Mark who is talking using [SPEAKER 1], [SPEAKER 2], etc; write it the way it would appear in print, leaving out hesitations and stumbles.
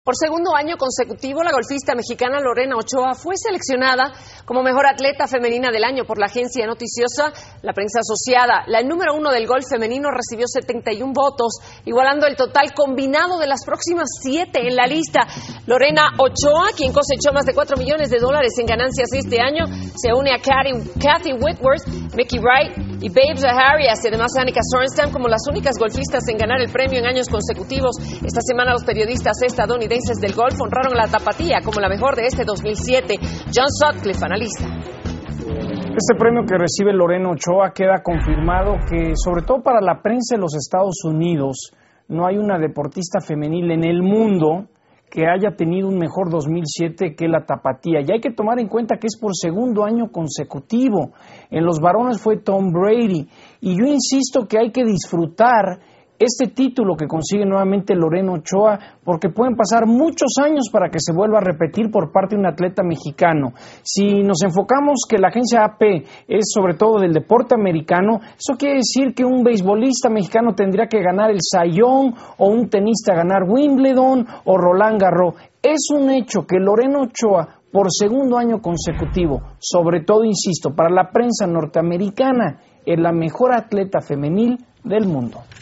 [SPEAKER 1] Por segundo año consecutivo, la golfista mexicana Lorena Ochoa fue seleccionada como mejor atleta femenina del año por la agencia noticiosa La Prensa Asociada. La número 1 del golf femenino recibió 71 votos, igualando el total combinado de las próximas 7 en la lista. Lorena Ochoa, quien cosechó más de $4 millones en ganancias este año, se une a Kathy Whitworth, Mickey Wright y Babe Zaharias, y además a Annika Sorenstam como las únicas golfistas en ganar el premio en años consecutivos. Esta semana los periodistas estadounidenses del golf honraron a la tapatía como la mejor de este 2007. John Sutcliffe, analista.
[SPEAKER 2] Este premio que recibe Lorena Ochoa queda confirmado que, sobre todo para la prensa de los Estados Unidos, no hay una deportista femenil en el mundo que haya tenido un mejor 2007 que la tapatía. Y hay que tomar en cuenta que es por segundo año consecutivo. En los varones fue Tom Brady. Y yo insisto que hay que disfrutar este título que consigue nuevamente Lorena Ochoa, porque pueden pasar muchos años para que se vuelva a repetir por parte de un atleta mexicano. Si nos enfocamos que la agencia AP es sobre todo del deporte americano, eso quiere decir que un beisbolista mexicano tendría que ganar el Cy Young, o un tenista ganar Wimbledon o Roland Garros. Es un hecho que Lorena Ochoa, por segundo año consecutivo, sobre todo, insisto, para la prensa norteamericana, es la mejor atleta femenil del mundo.